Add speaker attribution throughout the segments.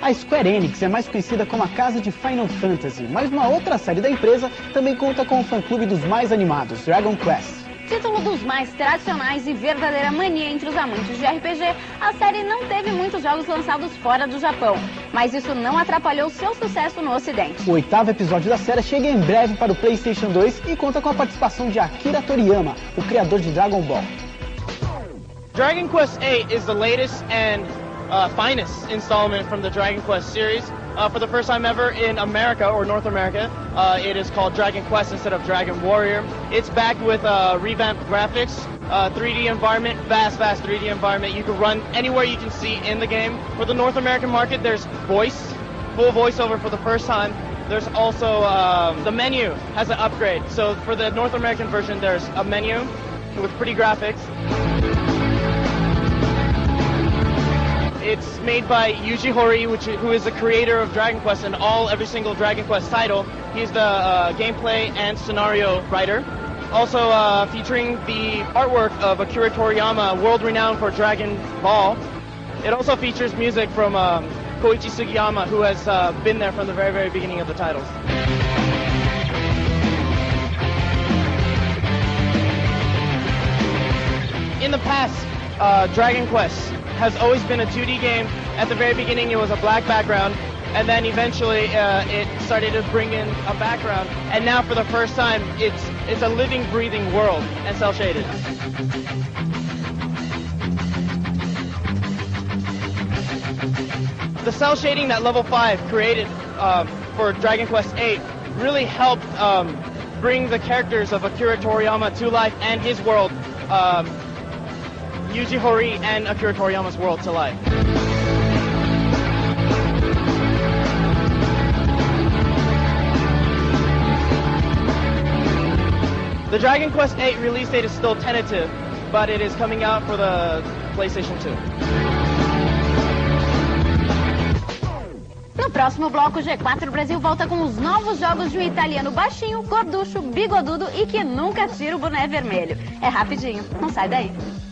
Speaker 1: A Square Enix é mais conhecida como a casa de Final Fantasy, mas uma outra série da empresa também conta com o fã-clube dos mais animados, Dragon Quest.
Speaker 2: Título dos mais tradicionais e verdadeira mania entre os amantes de RPG, a série não teve muitos jogos lançados fora do Japão, mas isso não atrapalhou seu sucesso no Ocidente.
Speaker 1: O 8º episódio da série chega em breve para o PlayStation 2 e conta com a participação de Akira Toriyama, o criador de Dragon Ball.
Speaker 3: Dragon Quest VIII is the latest and finest installment from the Dragon Quest series. For the first time ever in America, or North America, it is called Dragon Quest instead of Dragon Warrior. It's backed with revamped graphics, 3D environment, vast 3D environment. You can run anywhere you can see in the game. For the North American market, there's full voiceover for the first time. There's also the menu has an upgrade. So for the North American version, there's a menu with pretty graphics. It's made by Yuji Horii, who is the creator of Dragon Quest and every single Dragon Quest title. He's the gameplay and scenario writer. Also featuring the artwork of Akira Toriyama, world renowned for Dragon Ball. It also features music from Koichi Sugiyama, who has been there from the very beginning of the titles. In the past, Dragon Quest has always been a 2D game. At the very beginning it was a black background, and then eventually it started to bring in a background, and now for the first time it's a living, breathing world and cel-shaded. The cel shading that Level 5 created for Dragon Quest VIII really helped bring the characters of Akira Toriyama to life and his world, Yuji Horii and Akira Toriyama's world to life. The Dragon Quest VIII release date is still tentative, but it is coming out for the PlayStation 2.
Speaker 2: No próximo bloco, G4 Brasil volta com os novos jogos de um italiano baixinho, gorducho, bigodudo e que nunca tira o boné vermelho. É rapidinho, não sai daí.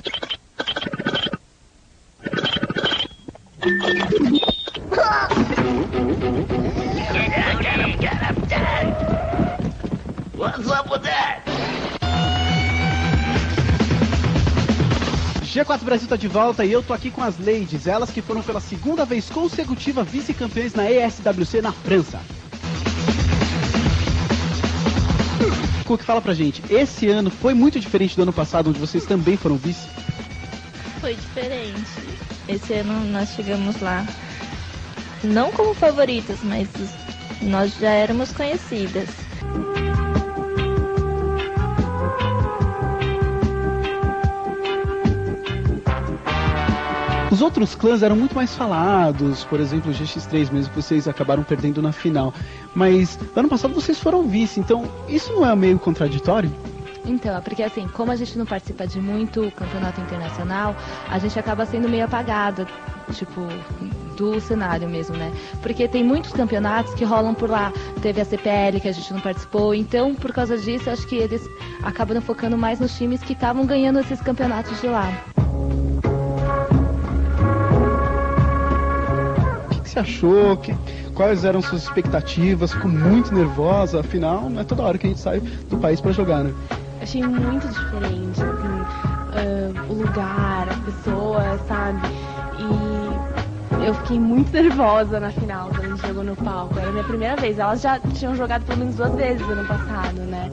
Speaker 4: What's up with that?
Speaker 1: G4 Brasil tá de volta e eu tô aqui com as ladies, elas que foram pela segunda vez consecutiva vice-campeões na ESWC na França. Cook, fala pra gente, esse ano foi muito diferente do ano passado, onde vocês também foram vice?
Speaker 5: Foi diferente. Esse ano nós chegamos lá, não como favoritas, mas nós já éramos conhecidas.
Speaker 1: Os outros clãs eram muito mais falados, por exemplo, o GX3 mesmo, que vocês acabaram perdendo na final. Mas ano passado vocês foram vice, então isso não é meio contraditório?
Speaker 6: Então, é porque assim, como a gente não participa de muito campeonato internacional, a gente acaba sendo meio apagada, tipo, do cenário mesmo, né? Porque tem muitos campeonatos que rolam por lá. Teve a CPL que a gente não participou, então por causa disso acho que eles acabam focando mais nos times que estavam ganhando esses campeonatos de lá.
Speaker 1: O que você achou? Quais eram suas expectativas? Ficou muito nervosa? Afinal, não é toda hora que a gente sai do país pra jogar, né?
Speaker 7: Achei muito diferente, assim, o lugar, as pessoas, sabe? E eu fiquei muito nervosa na final, quando a gente jogou no palco. Era a minha primeira vez. Elas já tinham jogado pelo menos 2 vezes no ano passado, né?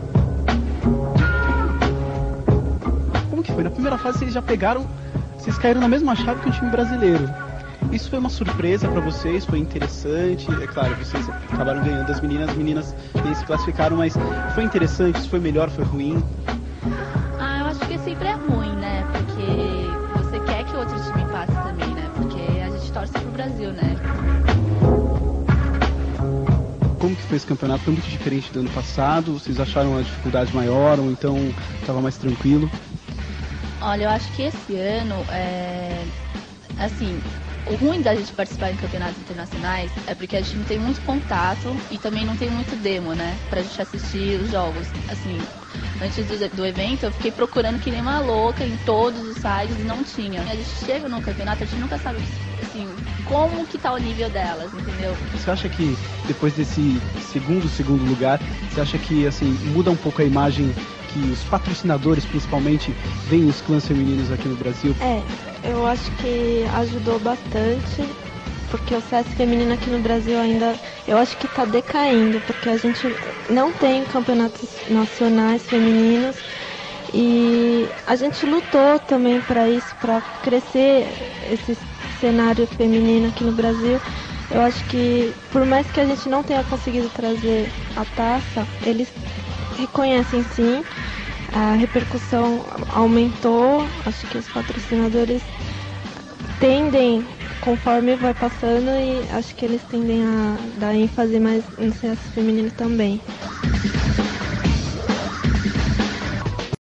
Speaker 1: Como que foi? Na primeira fase vocês já pegaram... Vocês caíram na mesma chave que o time brasileiro. Isso foi uma surpresa pra vocês? Foi interessante? É claro, vocês acabaram ganhando as meninas se classificaram, mas foi interessante? Isso foi melhor? Foi ruim?
Speaker 6: Eu acho que sempre é ruim, né? Porque você quer que o outro time passe também, né? Porque a gente torce pro Brasil, né?
Speaker 1: Como que foi esse campeonato? Foi muito diferente do ano passado? Vocês acharam a dificuldade maior ou então estava mais tranquilo?
Speaker 6: Olha, eu acho que esse ano, assim, o ruim da gente participar em campeonatos internacionais é porque a gente não tem muito contato e também não tem muito demo, né? Pra gente assistir os jogos. Assim,
Speaker 5: Antes do evento, eu fiquei procurando que nem uma louca em todos os sites e não tinha. A gente chega no campeonato, a gente nunca sabe, assim, como que tá o nível delas, entendeu?
Speaker 1: Você acha que depois desse segundo lugar, você acha que, assim, muda um pouco a imagem que os patrocinadores, principalmente, veem os clãs femininos aqui no Brasil?
Speaker 8: Eu acho que ajudou bastante, porque o CS feminino aqui no Brasil ainda, eu acho que está decaindo, porque a gente não tem campeonatos nacionais femininos e a gente lutou também para isso, para crescer esse cenário feminino aqui no Brasil. Eu acho que, por mais que a gente não tenha conseguido trazer a taça, eles reconhecem sim, a repercussão aumentou, acho que os patrocinadores tendem, conforme vai passando, e acho que eles tendem a dar ênfase mais no CS feminino também.